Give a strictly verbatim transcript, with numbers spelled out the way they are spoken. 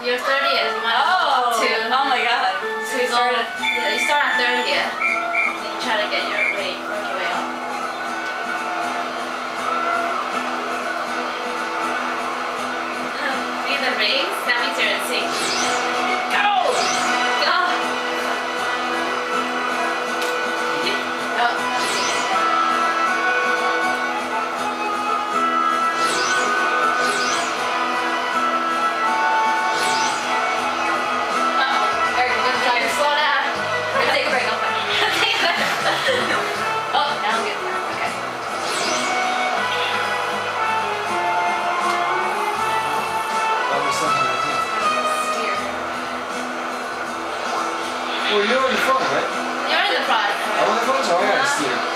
You're thirtieth. You want Oh! to, Oh my god. to go, yeah, you start on thirtieth. And you try to get your way, work your way up. See the rings? That means you're in sync. Go! Go! Oh. Well, you're in the front, right? You're in the front. I'm in the front, so I gotta steer.